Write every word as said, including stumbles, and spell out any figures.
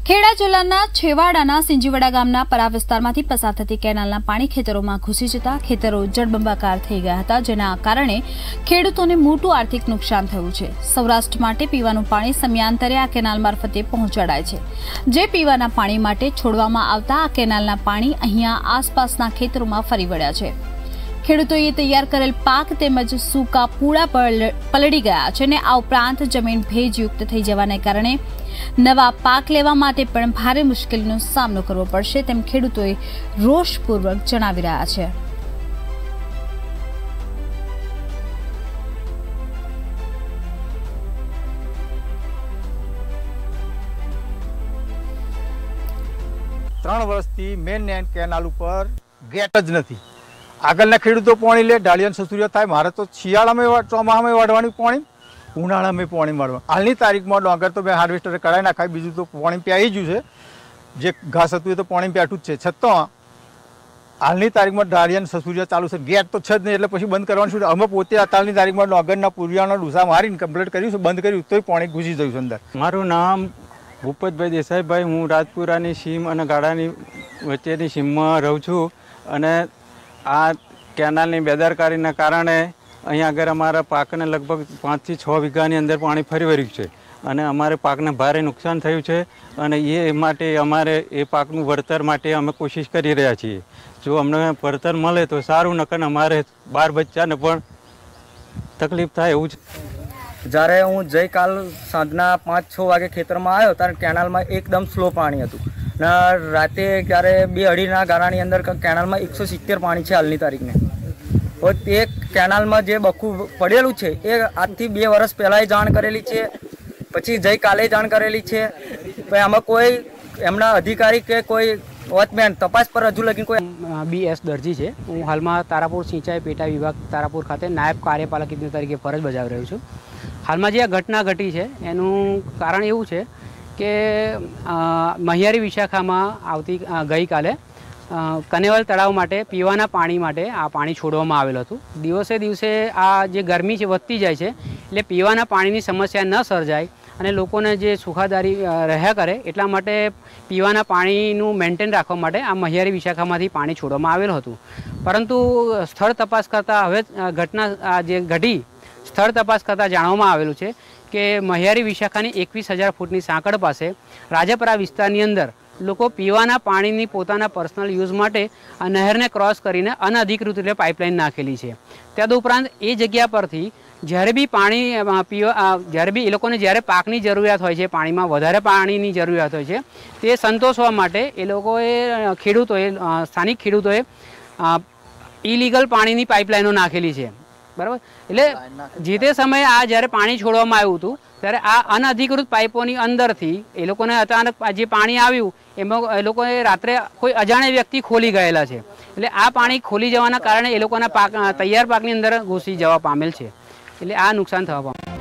ખેડા જિલ્લાના છેવાડાના સિંજીવડા ગામના પરા વિસ્તારમાંથી પસાર થતી કેનાલના પાણી ખેતરોમાં ઘૂસી જતા ખેતરો જળબંબાકાર થઈ ગયા હતા, જેના કારણે ખેડૂતોને મોટું આર્થિક નુકસાન થયું છે। સૌરાષ્ટ્ર માટે પીવાનું પાણી સમયાંતરે આ કેનાલ મારફતે પહોંચાડાય છે, જે પીવાના પાણી માટે છોડવામાં આવતા આ કેનાલના પાણી અહીંયા આસપાસના ખેતરોમાં ફરી વળ્યા છે। ખેડૂતોએ તૈયાર કરેલ પાક તેમજ સૂકા પૂળા પલળી ગયા છે અને આ ઉપરાંત જમીન ભેજયુક્ત થઈ જવાને કારણે નવા પાક લેવા માટે પણ ભારે મુશ્કેલીનો સામનો કરવો પડશે તેમ ખેડૂતોએ રોષપૂર્વક જણાવી રહ્યા છે। ત્રણ વર્ષથી મેન કેનાલ ઉપર ગેટ જ નથી। આગળના ખેડૂતો પાણી લે, ડાળિયાન સસુરિયા થાય। મારે તો શિયાળામાં ચોમાસામાં વાળવાની પાણી, ઉનાળામાં પાણી વાળવા। હાલની તારીખમાં ડોંગર તો મેં હાર્વેસ્ટરે કઢાઈ નાખાય, બીજું તો પાણી પ્યાઈ ગયું છે। જે ઘાસ હતું એ તો પાણી પ્યાઠું જ છે, છતાં હાલની તારીખમાં ડાળિયાન સસુરિયા ચાલુ છે। ગેટ તો છે જ નહીં, એટલે પછી બંધ કરવાનું શું? અમે પોતે અત્યારની તારીખમાં ડોંગરના પુરિયાનો ડૂસા મારીને કમ્પ્લીટ કર્યું છે, બંધ કર્યું તોય પાણી ઘૂસી જયું છે અંદર। મારું નામ ભૂપતભાઈ દેસાઈભાઈ, હું રાજપુરાની સીમ અને ગાડાની વચ્ચેની સીમમાં રહું છું અને આ કેનાલની બેદરકારીના કારણે અહીંયા આગળ અમારા પાકને લગભગ પાંચથી છ વીઘાની અંદર પાણી ફરી વળ્યું છે અને અમારે પાકને ભારે નુકસાન થયું છે અને એ માટે અમારે એ પાકનું વળતર માટે અમે કોશિશ કરી રહ્યા છીએ। જો અમને વળતર મળે તો સારું, નકર અમારે બાર બચ્ચાને પણ તકલીફ થાય એવું છે। જ્યારે હું ગઈકાલ સાંજના પાંચ છ વાગે ખેતરમાં આવ્યો ત્યારે કેનાલમાં એકદમ સ્લો પાણી હતું ને રાતે જ્યારે બે અઢીના ગાળાની અંદર કેનાલમાં એકસો સિત્તેર પાણી છે હાલની તારીખને। તો તે કેનાલમાં જે બખું પડેલું છે એ આજથી બે વર્ષ પહેલાંય જાણ કરેલી છે, પછી ગઈકાલે જાણ કરેલી છે, પણ આમાં કોઈ એમના અધિકારી કે કોઈ વોચમેન તપાસ પર હજુ લગી કોઈ બી એસ દરજી છે। હું હાલમાં તારાપુર સિંચાઈ પેટા વિભાગ તારાપુર ખાતે નાયબ કાર્યપાલક ઇજનેર તરીકે ફરજ બજાવી રહ્યો છું। હાલમાં જે આ ઘટના ઘટી છે એનું કારણ એવું છે કે મહિયારી વિશાખામાં આવતી ગઈકાલે કનેવલ તળાવ માટે પીવાના પાણી માટે આ પાણી છોડવામાં આવેલું હતું। દિવસે દિવસે આ જે ગરમી છે વધતી જાય છે, એટલે પીવાના પાણીની સમસ્યા ન સર્જાય અને લોકોને જે સુખાદારી રહ્યા કરે એટલા માટે પીવાના પાણીનું મેન્ટેન રાખવા માટે આ મહિયારી વિશાખામાંથી પાણી છોડવામાં આવેલું હતું। પરંતુ સ્થળ તપાસ કરતાં હવે ઘટના જે ઘટી સ્થળ તપાસ કરતાં જાણવામાં આવેલું છે કે મહિયારી વિશાખાની એકવીસ હજાર ફૂટની સાંકળ પાસે રાજપરા વિસ્તારની અંદર લોકો પીવાના પાણીની પોતાના પર્સનલ યુઝ માટે આ નહેરને ક્રોસ કરીને અનઅધિકૃત રીતે પાઇપલાઇન નાખેલી છે। તદુપરાંત એ જગ્યા પરથી જ્યારે બી પાણી પીવા જ્યારે બી એ લોકોને જ્યારે પાકની જરૂરિયાત હોય છે, પાણીમાં વધારે પાણીની જરૂરિયાત હોય છે, તે સંતોષવા માટે એ લોકોએ ખેડૂતોએ સ્થાનિક ખેડૂતોએ ઇલીગલ પાણીની પાઇપલાઇનો નાખેલી છે, બરાબર। એટલે જે તે સમયે આ જ્યારે પાણી છોડવામાં આવ્યું હતું ત્યારે આ અનઅધિકૃત પાઇપોની અંદરથી એ લોકોને અચાનક જે પાણી આવ્યું એમાં એ લોકોએ રાત્રે કોઈ અજાણ્યા વ્યક્તિ ખોલી ગયેલા છે, એટલે આ પાણી ખોલી જવાના કારણે એ લોકોના પાક તૈયાર પાકની અંદર ઘૂસી જવા પામેલ છે, એટલે આ નુકસાન થવા પામેલ।